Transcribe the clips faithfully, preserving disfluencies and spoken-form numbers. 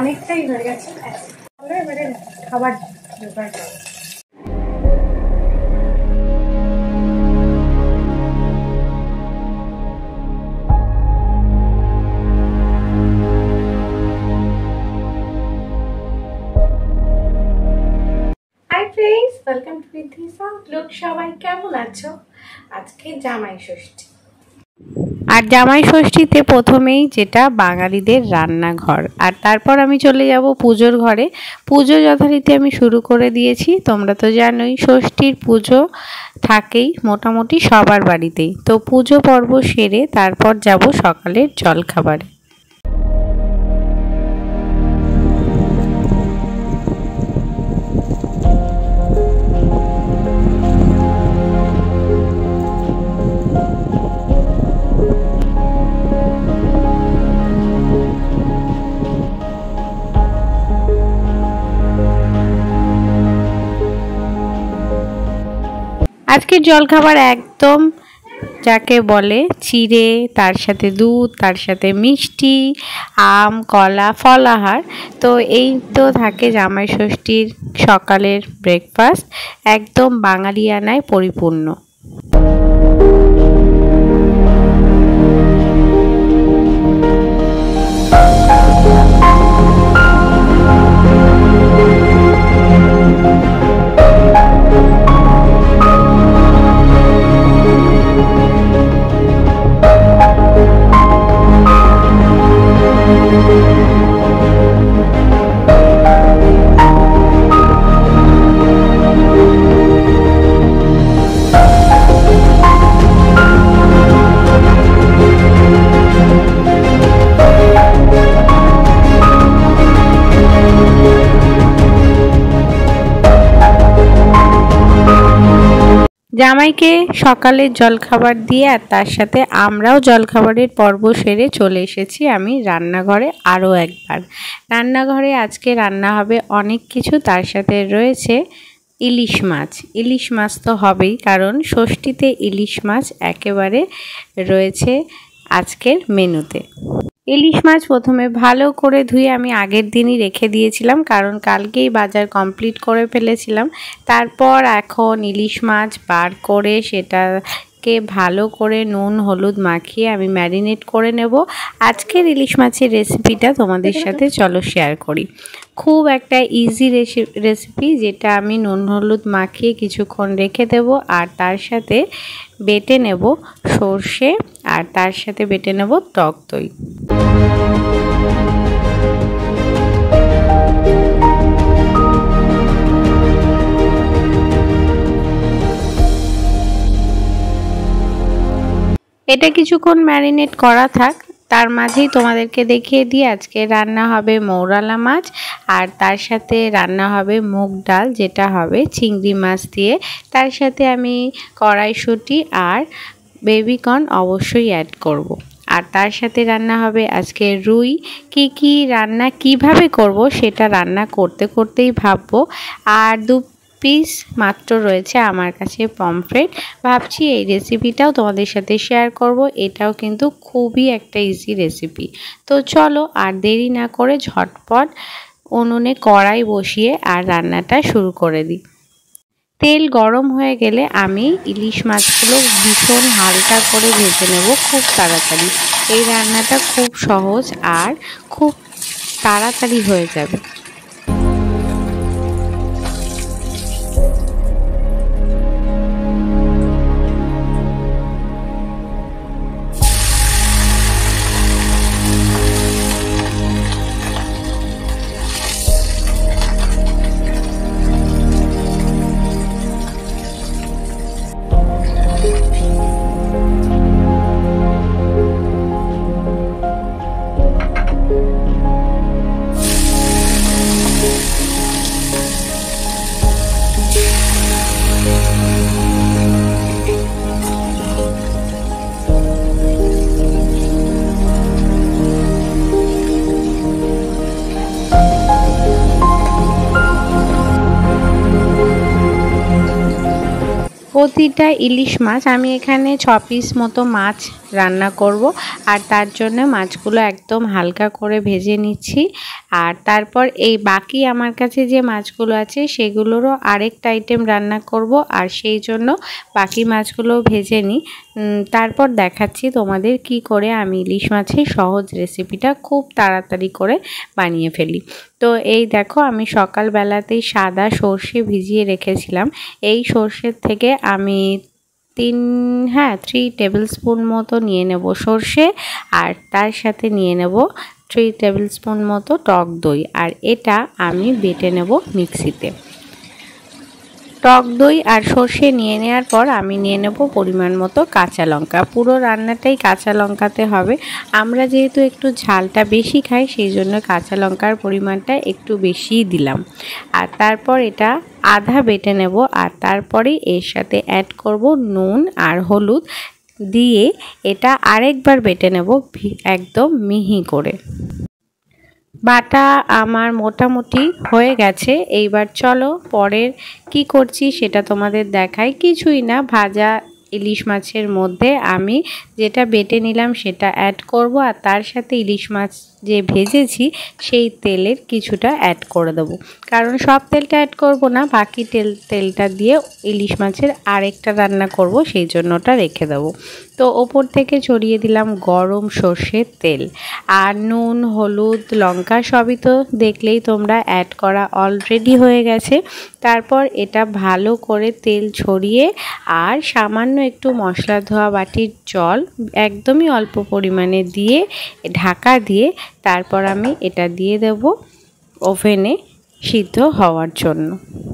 অনেকটাই হয়ে গেছে, এবারে খাবার জোগাড় করো। Hi friends, welcome to bithisoutlook। সবাই কেমন আছো? আজকে জামাই ষষ্ঠী, আর জামাই ষষ্ঠীতে প্রথমেই যেটা বাঙালিদের রান্নাঘর, আর তারপর আমি চলে যাব পুজোর ঘরে। পুজো যথারীতি আমি শুরু করে দিয়েছি। তোমরা তো জানোই ষষ্ঠীর পুজো থাকেই মোটামুটি সবার বাড়িতেই। তো পুজো পর্ব সেরে তারপর যাব সকালের জলখাবারে। আজকের জলখাবার একদম যাকে বলে চিড়ে, তার সাথে দুধ, তার সাথে মিষ্টি, আম, কলা, ফলাহার। তো এই তো থাকে জামাই ষষ্ঠীর সকালের ব্রেকফাস্ট, একদম বাঙালিয়ানায় পরিপূর্ণ। জামাইকে সকালে জলখাবার দিয়ে আর তার সাথে আমরাও জলখাবারের পর্ব সেরে চলে এসেছি আমি রান্নাঘরে আরও একবার। রান্নাঘরে আজকে রান্না হবে অনেক কিছু, তার সাথে রয়েছে ইলিশ মাছ। ইলিশ মাছ তো হবেই, কারণ ষষ্ঠীতে ইলিশ মাছ একেবারে রয়েছে আজকের মেনুতে। ইলিশ মাছ প্রথমে ভালো করে ধুয়ে আমি আগের দিনই রেখে দিয়েছিলাম, কারণ কালকেই বাজার কমপ্লিট করে ফেলেছিলাম। তারপর এখন ইলিশ মাছ বার করে সেটাকে ভালো করে নুন হলুদ মাখিয়ে আমি ম্যারিনেট করে নেব। আজকের ইলিশ মাছের রেসিপিটা তোমাদের সাথে চলো শেয়ার করি। খুব একটা ইজি রেসিপি, যেটা আমি নুন হলুদ মাখিয়ে কিছুক্ষণ রেখে দেব, আর তার সাথে বেটে নেব সর্ষে, আর তার সাথে বেটে নেব টক দই। এটা কিছুক্ষণ ম্যারিনেট করা থাক, তার মাঝেই তোমাদেরকে দেখিয়ে দিই আজকে রান্না হবে মৌরালা মাছ, আর তার সাথে রান্না হবে মুগ ডাল, যেটা হবে চিংড়ি মাছ দিয়ে। তার সাথে আমি কড়াইশুঁটি আর বেবিকর্ন অবশ্যই অ্যাড করব। আর তার সাথে রান্না হবে আজকে রুই। কি কি রান্না কিভাবে করব সেটা রান্না করতে করতেই ভাববো। আর দু পিস মাত্র রয়েছে আমার কাছে পমফ্রেট, ভাবছি এই রেসিপিটাও তোমাদের সাথে শেয়ার করব। এটাও কিন্তু খুবই একটা ইজি রেসিপি। তো চলো আর দেরি না করে ঝটপট উনুনে কড়াই বসিয়ে আর রান্নাটা শুরু করে দিই। তেল গরম হয়ে গেলে আমি ইলিশ মাছগুলো ভীষণ হালকা করে ভেজে নেব খুব তাড়াতাড়ি। এই রান্নাটা খুব সহজ আর খুব তাড়াতাড়ি হয়ে যাবে। প্রতিটা ইলিশ মাছ আমি এখানে ছ পিস মতো মাছ রান্না করব আর তার জন্য মাছগুলো একদম হালকা করে ভেজে নিচ্ছি। আর তারপর এই বাকি আমার কাছে যে মাছগুলো আছে সেগুলোরও আরেকটা আইটেম রান্না করব, আর সেই জন্য বাকি মাছগুলো ভেজে নিই। তারপর দেখাচ্ছি তোমাদের কি করে আমি ইলিশ মাছের সহজ রেসিপিটা খুব তাড়াতাড়ি করে বানিয়ে ফেলি। তো এই দেখো, আমি সকালবেলাতেই সাদা সর্ষে ভিজিয়ে রেখেছিলাম। এই সর্ষের থেকে আমি তিন হ্যাঁ থ্রি টেবিল স্পুন মতো নিয়ে নেব সর্ষে, আর তার সাথে নিয়ে নেব থ্রি টেবিল স্পুন মতো টক দই, আর এটা আমি বেটে নেব মিক্সিতে। টক দই আর সর্ষে নিয়ে নেওয়ার পর আমি নিয়ে নেব পরিমাণ মতো কাঁচা লঙ্কা। পুরো রান্নাটাই কাঁচা লঙ্কাতে হবে। আমরা যেহেতু একটু ঝালটা বেশি খাই সেই জন্য কাঁচা লঙ্কার পরিমাণটা একটু বেশিই দিলাম। আর তারপর এটা আধা বেটে নেব, আর তারপরে এর সাথে অ্যাড করব নুন আর হলুদ দিয়ে এটা আরেকবার বেটে নেব একদম মিহি করে। বাটা আমার মোটামুটি হয়ে গেছে। এইবার চলো পরের কি করছি সেটা তোমাদের দেখাই। কিছুই না, ভাজা ইলিশ মাছের মধ্যে আমি যেটা বেটে নিলাম সেটা অ্যাড করব, আর তার সাথে ইলিশ মাছ যে ভেজেছি সেই তেলের কিছুটা অ্যাড করে দেবো। কারণ সব তেলটা অ্যাড করব না, বাকি তেল তেলটা দিয়ে ইলিশ মাছের আরেকটা রান্না করব, সেই জন্য ওটা রেখে দেবো। তো ওপর থেকে ছড়িয়ে দিলাম গরম সর্ষের তেল, আর নুন হলুদ লঙ্কা সবই তো দেখলেই তোমরা অ্যাড করা অলরেডি হয়ে গেছে। তারপর এটা ভালো করে তেল ছড়িয়ে আর সামান্য একটু মশলা ধোয়া বাটির জল একদমই অল্প পরিমাণে দিয়ে ঢাকা দিয়ে তারপর আমি এটা দিয়ে দেব ওভেনে সিদ্ধ হওয়ার জন্য।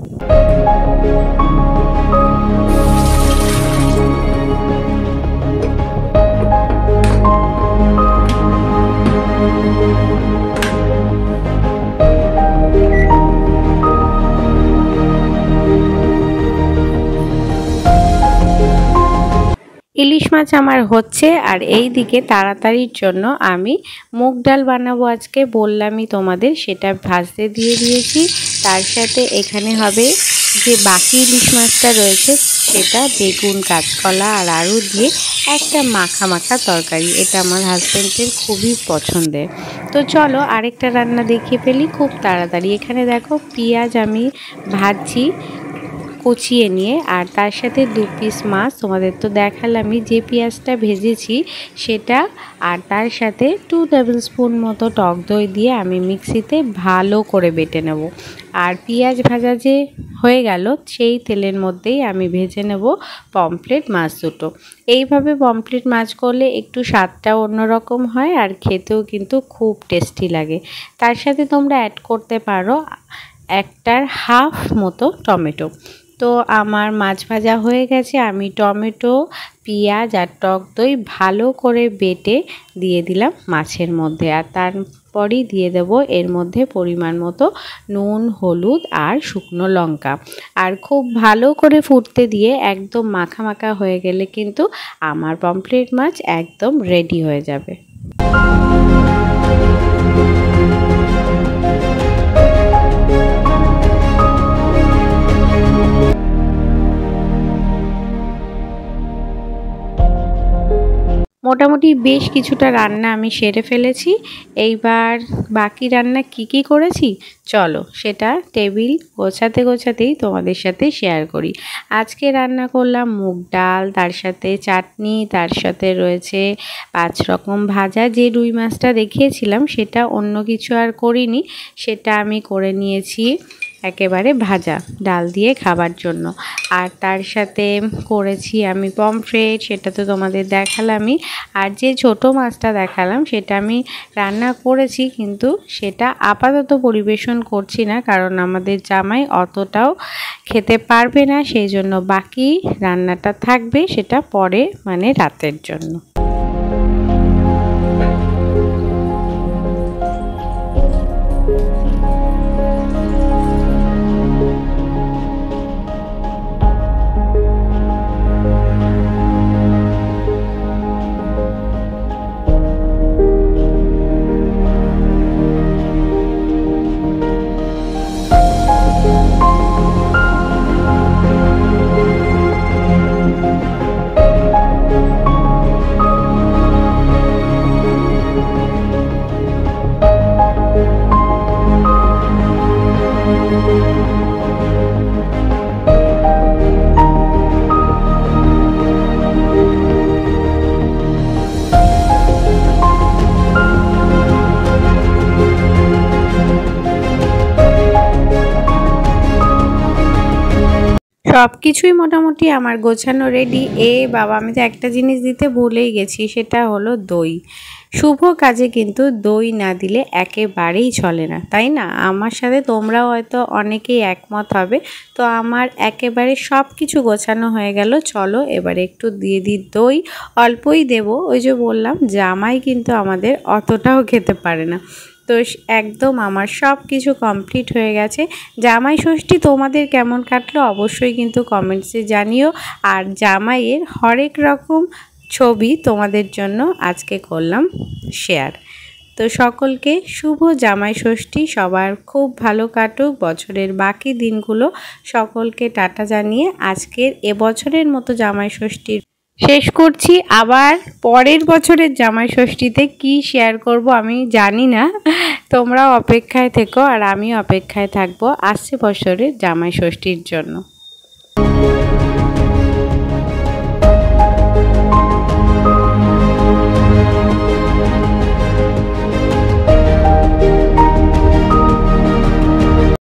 ইলিশ মাছ আমার হচ্ছে, আর এই দিকে তাড়াতাড়ির জন্য আমি মুগ ডাল বানাবো আজকে, বললামই তোমাদের, সেটা ভাজতে দিয়ে দিয়েছি। তার সাথে এখানে হবে যে বাকি ইলিশ মাছটা রয়েছে সেটা বেগুন কাঁচকলা আর আলু দিয়ে একটা মাখা মাখা তরকারি। এটা আমার হাজব্যান্ডের খুবই পছন্দের। তো চলো আরেকটা রান্না দেখিয়ে ফেলি খুব তাড়াতাড়ি। এখানে দেখো পেঁয়াজ আমি ভাজছি কুচিয়ে নিয়ে, আর তার সাথে দু পিস মাছ তোমাদের তো দেখালামই যে পেঁয়াজটা ভেজেছি সেটা, আর তার সাথে টু টেবিল স্পুন মতো টক দই দিয়ে আমি মিক্সিতে ভালো করে বেটে নেব। আর পেঁয়াজ ভাজা যে হয়ে গেল সেই তেলের মধ্যেই আমি ভেজে নেব পমফ্রেট মাছ দুটো। এইভাবে পমফ্রেট মাছ করলে একটু স্বাদটা অন্যরকম হয় আর খেতেও কিন্তু খুব টেস্টি লাগে। তার সাথে তোমরা অ্যাড করতে পারো একটার হাফ মতো টমেটো। তো আমার মাছ ভাজা হয়ে গেছে, আমি টমেটো পেঁয়াজ আর টক দই ভালো করে বেটে দিয়ে দিলাম মাছের মধ্যে, আর তারপরই দিয়ে দেব এর মধ্যে পরিমাণ মতো নুন হলুদ আর শুকনো লঙ্কা। আর খুব ভালো করে ফুটতে দিয়ে একদম মাখা মাখা হয়ে গেলে কিন্তু আমার পমফ্রেট মাছ একদম রেডি হয়ে যাবে। মোটামুটি বেশ কিছুটা রান্না আমি সেরে ফেলেছি। এইবার বাকি রান্না কি কি করেছি চলো সেটা টেবিল গোছাতে গোছাতেই তোমাদের সাথে শেয়ার করি। আজকে রান্না করলাম মুগ ডাল, তার সাথে চাটনি, তার সাথে রয়েছে পাঁচ রকম ভাজা। যে রুই মাছটা দেখিয়েছিলাম সেটা অন্য কিছু আর করিনি, সেটা আমি করে নিয়েছি একেবারে ভাজা ডাল দিয়ে খাবার জন্য। আর তার সাথে করেছি আমি পমফ্রেট, সেটা তো তোমাদের দেখালামই। আর যে ছোট মাছটা দেখালাম সেটা আমি রান্না করেছি, কিন্তু সেটা আপাতত পরিবেশন করছি না, কারণ আমাদের জামাই অতটাও খেতে পারবে না, সেই জন্য বাকি রান্নাটা থাকবে সেটা পরে, মানে রাতের জন্য। সব কিছুই মোটামুটি আমার গোছানো রেডি। এ বাবা, আমি তো একটা জিনিস দিতে ভুলেই গেছি, সেটা হলো দই। শুভ কাজে কিন্তু দই না দিলে একেবারেই চলে না, তাই না? আমার সাথে তোমরাও হয়তো অনেকেই একমত হবে। তো আমার একেবারে সব কিছু গোছানো হয়ে গেল। চলো এবারে একটু দিয়ে দিই দই, অল্পই দেব। ওই যে বললাম, জামাই কিন্তু আমাদের অতটাও খেতে পারে না। তো একদম আমার সব কিছু কমপ্লিট হয়ে গেছে। জামাই ষষ্ঠী তোমাদের কেমন কাটলো অবশ্যই কিন্তু কমেন্টসে জানিও। আর জামাইয়ের হরেক রকম ছবি তোমাদের জন্য আজকে করলাম শেয়ার। তো সকলকে শুভ জামাই ষষ্ঠী, সবার খুব ভালো কাটুক বছরের বাকি দিনগুলো। সকলকে টাটা জানিয়ে আজকের এবছরের মতো জামাই ষষ্ঠীর শেষ করছি। আবার পরের বছরের জামাই ষষ্ঠীতে কি শেয়ার করব আমি জানি না, তোমরাও অপেক্ষায় থেকো আর আমিও অপেক্ষায় থাকবো আসছে বছরের জামাই ষষ্ঠীর জন্য।